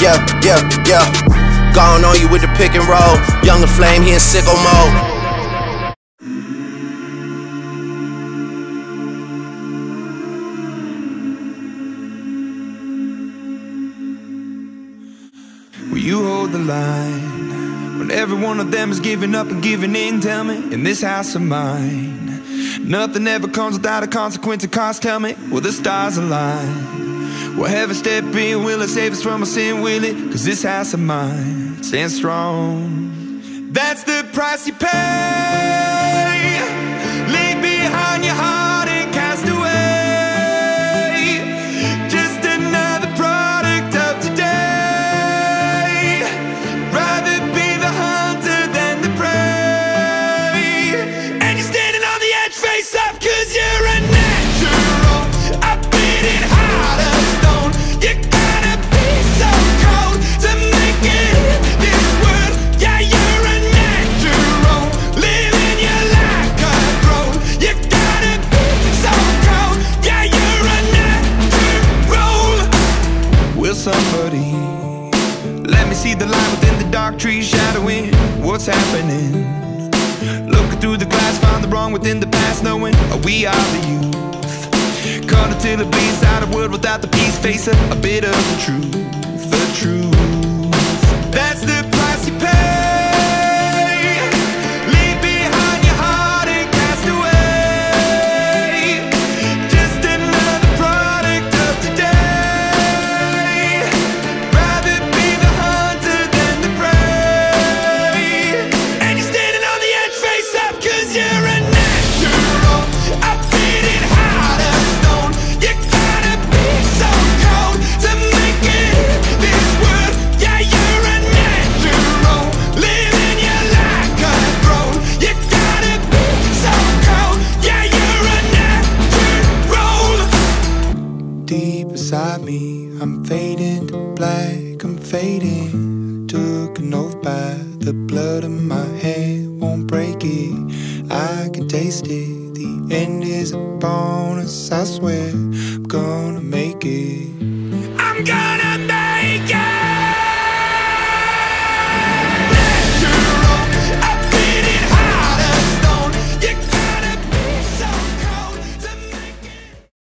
yeah. Gone on you with the pick and roll. Younger Flame, he in sicko mode. Will you hold the line when every one of them is giving up and giving in? Tell me, in this house of mine, nothing ever comes without a consequence of cost. Tell me, will the stars align? Will heaven step in? Will it save us from our sin? Will it? Cause this house of mine stands strong. That's the price you pay. Leave behind your heart and cast away. Somebody, let me see the light within the dark trees shadowing what's happening. Looking through the glass, find the wrong within the past, knowing we are the youth. Caught until it bleeds out of world without the peace, face a bit of the truth, the truth. That's the price you pay. I'm fading to black, I'm fading. Took an oath by the blood in my hand, won't break it, I can taste it. The end is a bonus, I swear. I'm gonna